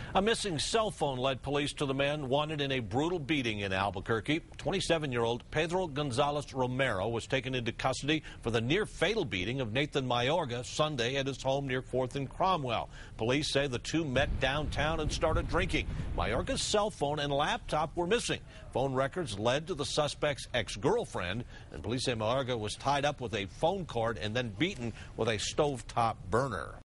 A missing cell phone led police to the man wanted in a brutal beating in Albuquerque. 27-year-old Pedro Gonzales-Romero was taken into custody for the near-fatal beating of Nathan Mayorga Sunday at his home near 4th and Cromwell. Police say the two met downtown and started drinking. Mayorga's cell phone and laptop were missing. Phone records led to the suspect's ex-girlfriend, and police say Mayorga was tied up with a phone cord and then beaten with a stovetop burner.